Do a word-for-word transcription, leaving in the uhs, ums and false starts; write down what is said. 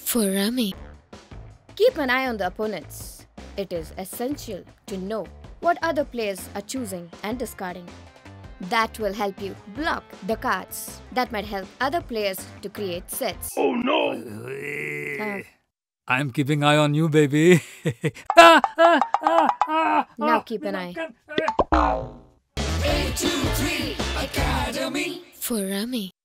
For Rummy. Keep an eye on the opponents. It is essential to know what other players are choosing and discarding. That will help you block the cards that might help other players to create sets. Oh no! Uh, I'm keeping eye on you, baby. now keep an eye. For Rummy.